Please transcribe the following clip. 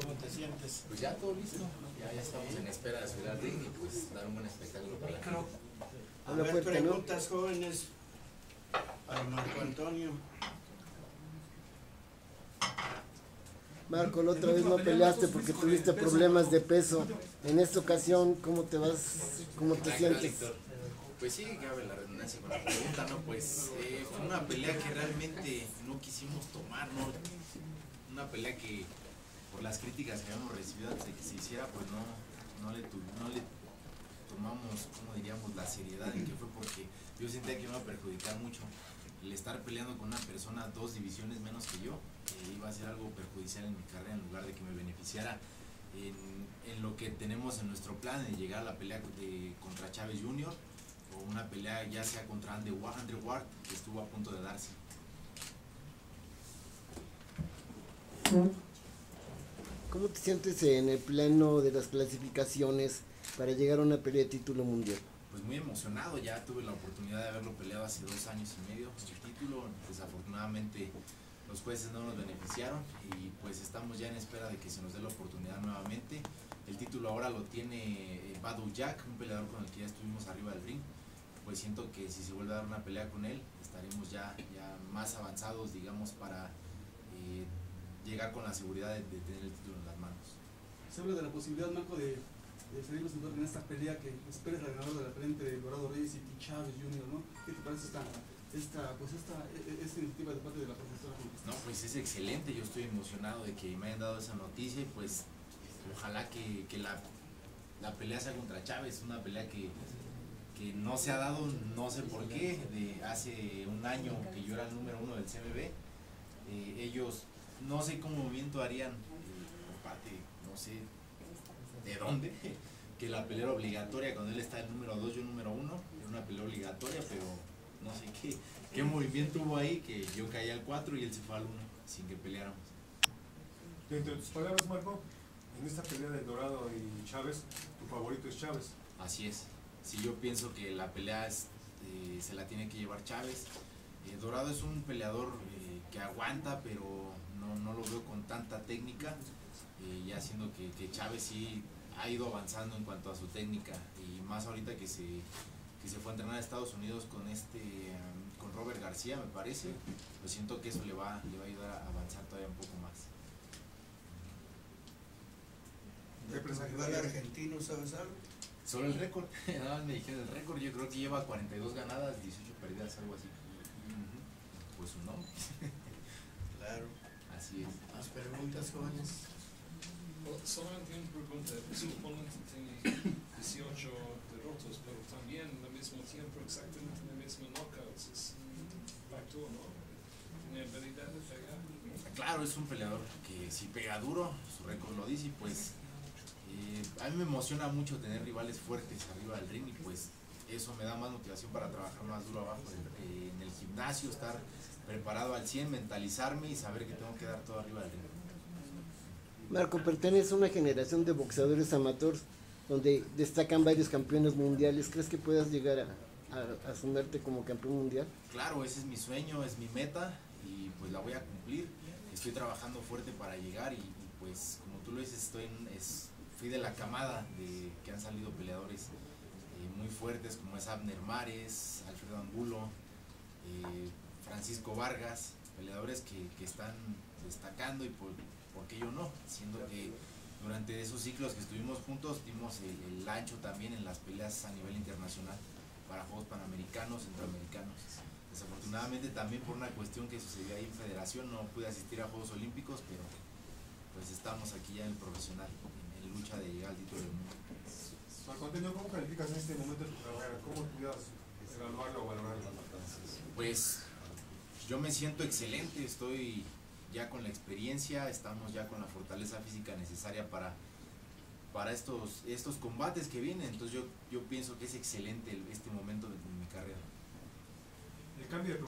¿Cómo te sientes? Pues ya todo listo, ya estamos en espera de subir al ring y pues dar un buen espectáculo para la gente. A ver, preguntas jóvenes para Marco Antonio. Marco, la otra vez no peleaste porque tuviste problemas de peso. En esta ocasión, ¿cómo te vas? ¿Cómo te sientes? Pues sí, cabe la redundancia con la pregunta, ¿no? Pues fue una pelea que realmente no quisimos tomar, ¿no? Una pelea que por las críticas que habíamos recibido antes de que se hiciera, pues no le tomamos, como diríamos, la seriedad en que fue, porque yo sentía que me iba a perjudicar mucho el estar peleando con una persona 2 divisiones menos que yo. Iba a ser algo perjudicial en mi carrera en lugar de que me beneficiara en lo que tenemos en nuestro plan, de llegar a la pelea contra Chávez Jr. o una pelea ya sea contra Andrew Ward, que estuvo a punto de darse. ¿Cómo te sientes en el plano de las clasificaciones para llegar a una pelea de título mundial? Pues muy emocionado, ya tuve la oportunidad de haberlo peleado hace 2 años y medio, el título. Desafortunadamente los jueces no nos beneficiaron y pues estamos ya en espera de que se nos dé la oportunidad nuevamente. El título ahora lo tiene Badou Jack, un peleador con el que ya estuvimos arriba del ring. Pues siento que si se vuelve a dar una pelea con él, estaremos ya más avanzados, digamos, para llegar con la seguridad de tener el título en las manos. Se habla de la posibilidad, Marco, de Felipe Santoro en esta pelea, que esperes la ganadora de la pelea entre Dorado Reyes y Chávez Jr., ¿no? ¿Qué te parece esta iniciativa de parte de la profesora? No, pues es excelente, yo estoy emocionado de que me hayan dado esa noticia y pues ojalá que la pelea sea contra Chávez, una pelea que no se ha dado, no sé por qué, de hace un año que yo era el número 1 del CMB. Ellos no sé qué movimiento harían por parte, no sé de dónde, que la pelea era obligatoria cuando él está el número 2, yo el número 1, era una pelea obligatoria, pero no sé qué movimiento hubo ahí, que yo caí al 4 y él se fue al 1 sin que peleáramos. Dentro de tus palabras, Marco, en esta pelea de Dorado y Chávez, tu favorito es Chávez. Así es, sí, yo pienso que la pelea se la tiene que llevar Chávez. Dorado es un peleador que aguanta, pero no lo veo con tanta técnica, ya siendo que Chávez sí ha ido avanzando en cuanto a su técnica, y más ahorita que se fue a entrenar a Estados Unidos con Robert García, me parece. Pues siento que eso le va a ayudar a avanzar todavía un poco más. ¿El rival argentino, sabes algo? Solo el récord, nada más me dijeron el récord, yo creo que lleva 42 ganadas, 18 perdidas, algo así. Pues su nombre. Claro. Así es. ¿Más preguntas jóvenes? Solamente una pregunta, su oponente tiene 18 derrotas, pero también al mismo tiempo exactamente el mismo knockouts, es un factor, ¿no? Tiene habilidad de pegar. Claro, es un peleador que si pega duro, su récord lo dice, y pues a mí me emociona mucho tener rivales fuertes arriba del ring, y pues eso me da más motivación para trabajar más duro abajo en el gimnasio, estar preparado al 100, mentalizarme y saber que tengo que dar todo arriba del ring. Marco, perteneces a una generación de boxeadores amateurs donde destacan varios campeones mundiales. ¿Crees que puedas llegar a asumerte como campeón mundial? Claro, ese es mi sueño, es mi meta, y pues la voy a cumplir. Estoy trabajando fuerte para llegar, y pues como tú lo dices, fui de la camada que han salido peleadores muy fuertes, como es Abner Mares, Alfredo Angulo, Francisco Vargas, peleadores que están destacando, y por qué yo no, siendo que durante esos ciclos que estuvimos juntos dimos el ancho también en las peleas a nivel internacional para Juegos Panamericanos, Centroamericanos. Desafortunadamente también por una cuestión que sucedió ahí en Federación no pude asistir a Juegos Olímpicos, pero pues estamos aquí ya en el profesional, en lucha de llegar al título del mundo. Marco Antonio, ¿cómo calificas en este momento de tu carrera? ¿Cómo pudieras evaluarlo o valorarlo? Pues yo me siento excelente, estoy ya con la experiencia, estamos ya con la fortaleza física necesaria para estos combates que vienen. Entonces yo pienso que es excelente este momento de mi carrera. El cambio de